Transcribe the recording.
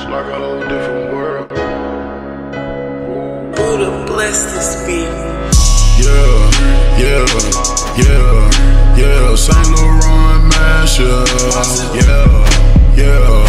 like a whole different world. Buddha bless this beat. Yeah, Saint Laurent Mashup. Yeah.